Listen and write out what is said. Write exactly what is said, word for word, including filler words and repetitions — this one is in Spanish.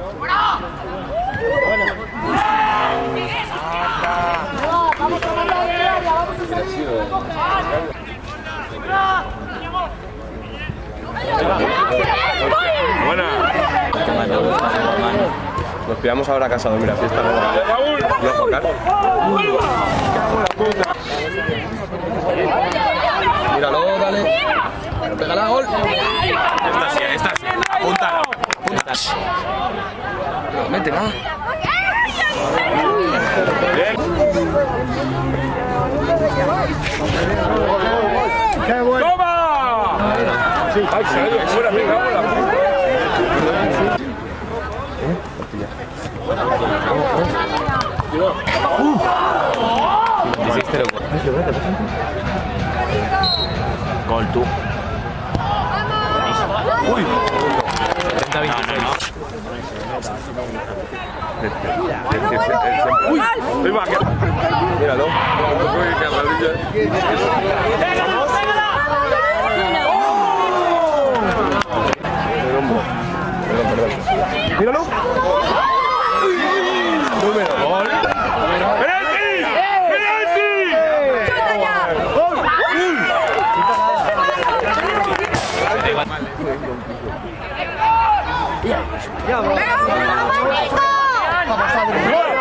Vamos a mandar de área, vamos a salir. Buena. Nos pillamos ahora a casa de mira, fiesta nueva. ¿No, Juan? Míralo, dale. Pégala, gol. Esta sí, esta sí. Apúntala. Apúntala. Métela. Bien. ¡Toma! ¡Ay, se ha ido fuera! ¡Venga, bola! Gol tú. ¡Uy! treinta veintiséis. ¡Uy! ¡Ahí va! Míralo. ¡Uy, qué Perdón, perdón. Míralo. Número. Gol. ¡Penalti! ¡Penalti! ¡Venga!